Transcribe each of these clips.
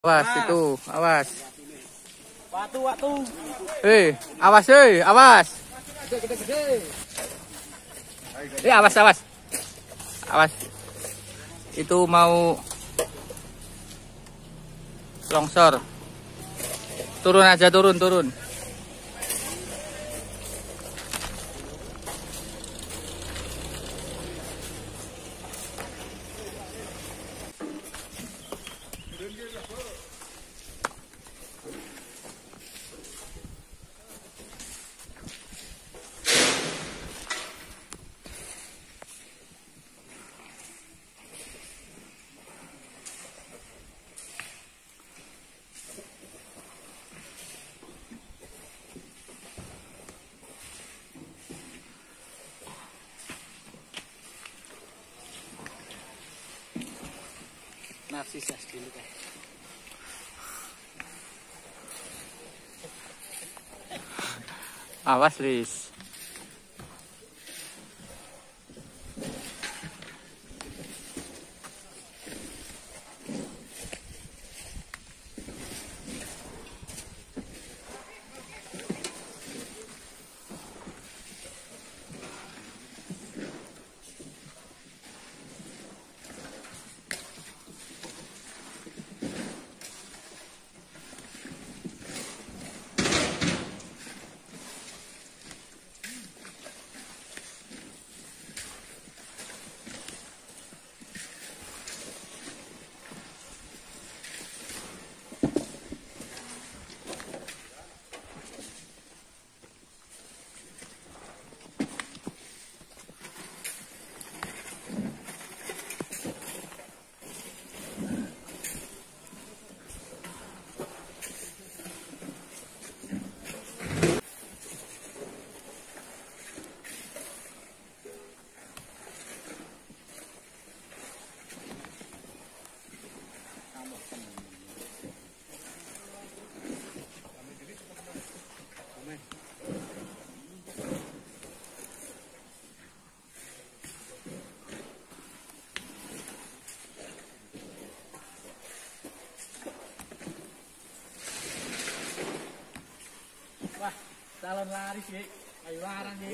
Awas itu, awas. Watu. Awas, awas. Awas. Awas. Itu mau longsor. Turun aja, turun. Narsis dulu kan. Awas, Lis. Wah, calon laris ya. Ayo larang ya.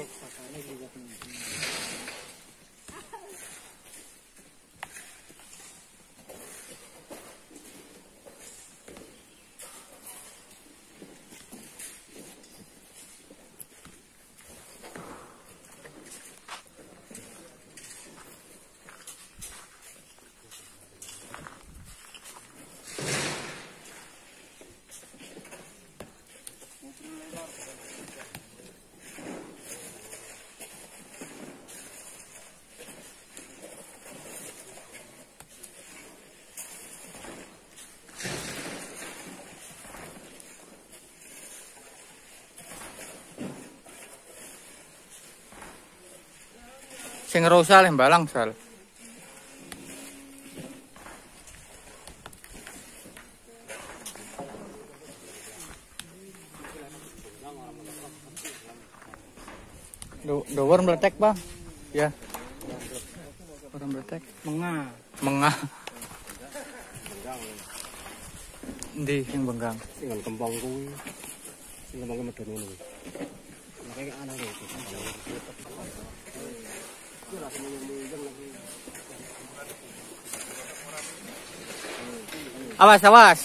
Sing rusak leh balang sal. Dowor meletek, Bang. Ya. Orang meletek. Mengah. Ndi sing benggang. Sing kembang kuwi. Sing kembang medun ngono. Makanya ana lho. Awas.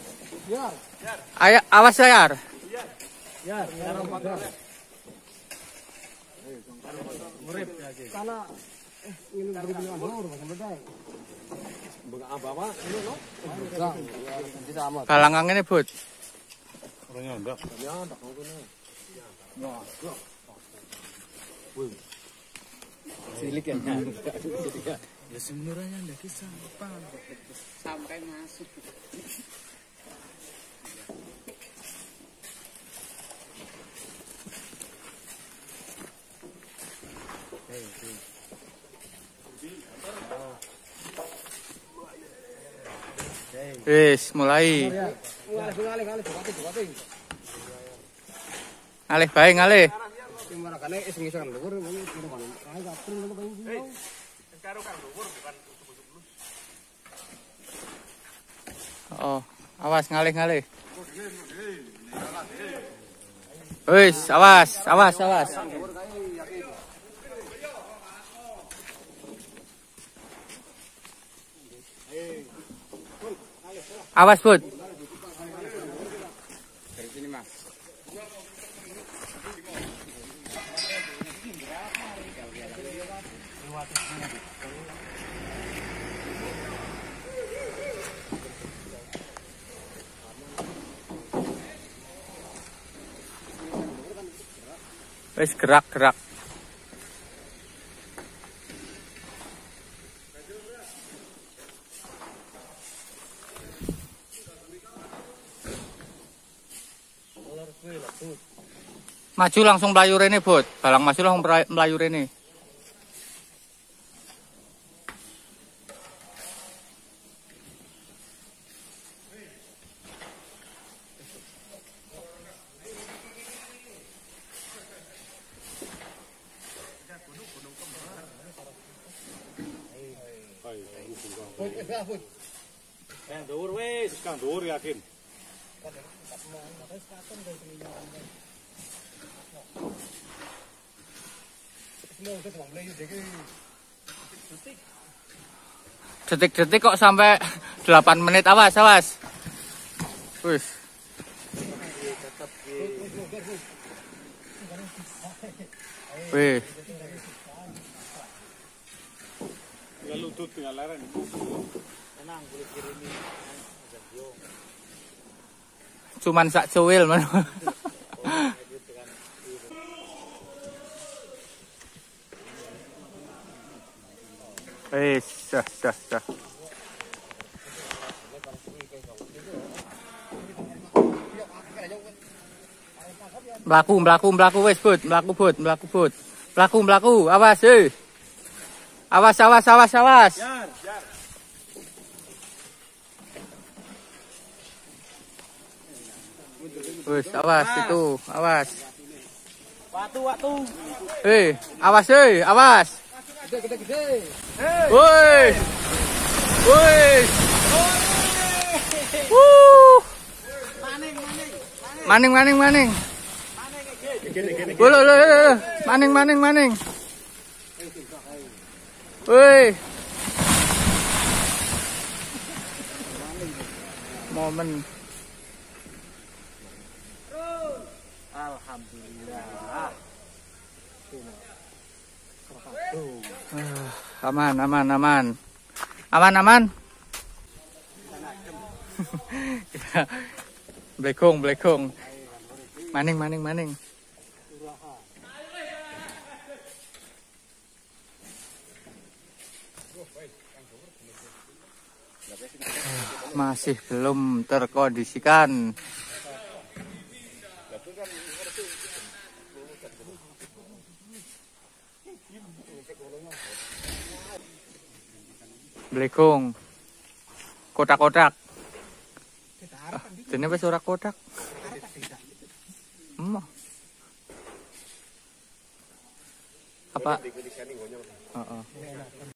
Awas layar. Ya, jarang pakai. Murip lagi. Karena ini berhubungan horor sampai bawa ini no. Kalangan ini, Bud. Orangnya enggak. Ya, enggak ngono. Ya. Wih. Silik ya. Ya sebenarnya enggak kisah apa. Sampai masuk. Wis, mulai. Ngalih bae ngalih. Oh. Awas ngalih. Wis, awas. Awas, Bud. Dari sini, Mas. Wis gerak. Maju langsung melayu rene, Bud. Balang maju langsung melayu rene. Kang dhuwur wis, kang dhuwur yakin. Detik-detik kok sampai 8 menit. Awas. Wis. Wih. Tinggal lutut, tinggal leren. Cuman sak cuwil man. Wis, dah. Mlaku wis, Bud. Mlaku. Awas, Awas. Jar. Wis, awas itu, awas. Watu. Awas. Gede. Woi. Maning. Bolo, maning. Woi. Momen. Alhamdulillah. Aman. Blekong. Maning. Masih belum terkondisikan. Blekong. Kotak-kotak. Dene wis ora kotak. Apa? Heeh.